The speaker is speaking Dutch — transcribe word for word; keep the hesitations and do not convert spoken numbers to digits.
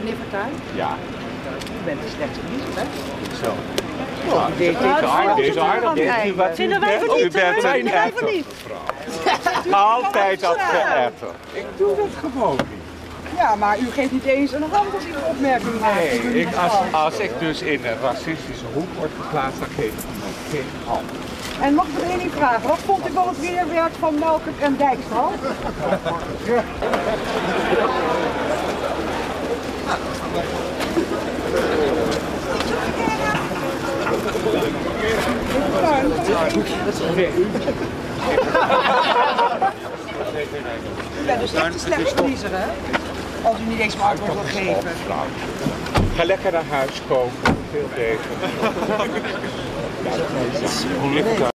meneer Fortuyn? Ja. U bent de slechtste verliezer, hè? Zo. Ja, Deze aardig, deze aardig. Vinden wij van niet, hoor. Vinden wij van niet. Altijd dat geëfferd. Ik doe dat gewoon niet. Ja, maar u geeft niet eens een hand als u een opmerking maakt. Nee, ik, als, als ik dus in een racistische hoek word geplaatst, dan geef ik iemand geen hand. En mag ik nog één ding vragen? Wat vond u van het weerwerk van Melkert en Dijkstal? U bent dus echt de slechtste verliezer, hè? Als u niet eens maar antwoord wil geven. Ga lekker naar huis koken, veel beter. Ja,